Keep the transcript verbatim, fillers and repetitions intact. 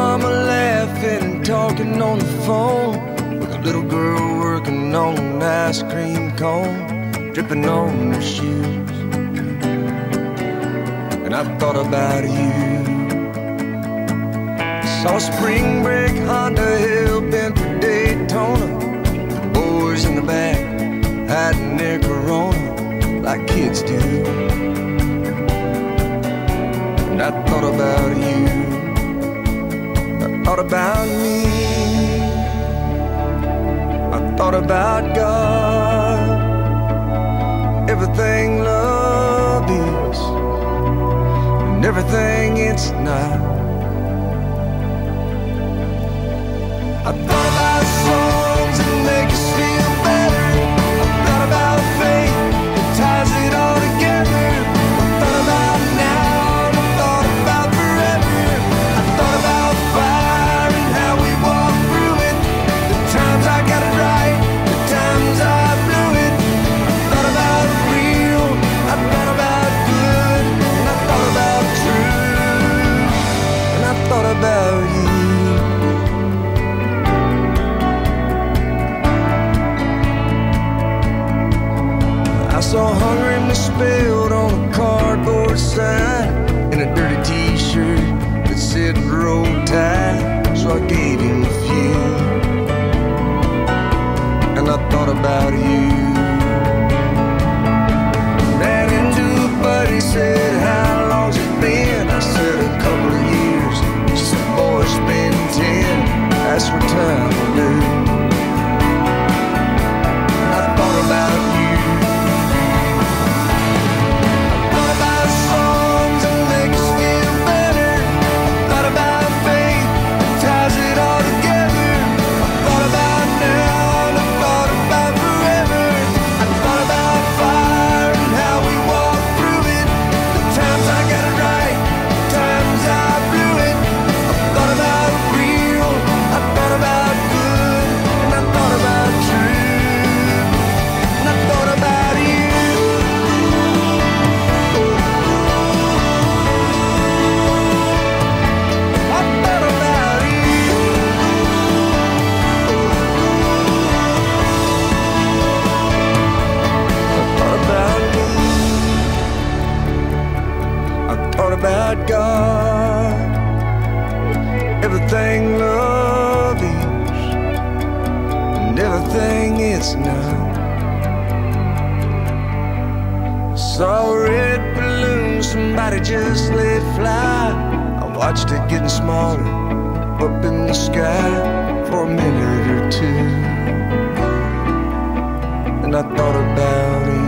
mama laughing and talking on the phone with a little girl working on an ice cream cone, dripping on her shoes. And I thought about you. Saw spring break Honda hell-bent for Daytona, the boys in the back hiding their Corona like kids do. And I thought about you, I thought about me, I thought about God, everything love is and everything it's not. I thought about songs that make us feel better. I thought about faith that ties it all together. I thought about now and I thought about forever. I thought about fire and how we walk through it. The times I got it right, the times I blew it. I thought about real, I thought about good, and I thought about true, and I thought about you. I saw hungry misspelled on a cardboard sign and a dirty t-shirt that said roll tide, so I gave him a few. And I thought about you. Ran into a buddy, said, how long's it been? I said, a couple of years. He said, boy, it's been ten. That's what time will do. I thought about you. About God, everything love is and everything it's not. Saw a red balloon somebody just let fly. I watched it getting smaller up in the sky for a minute or two, and I thought about it.